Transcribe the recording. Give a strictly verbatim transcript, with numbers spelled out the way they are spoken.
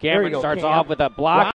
Cameron go, starts Cam. off with a block.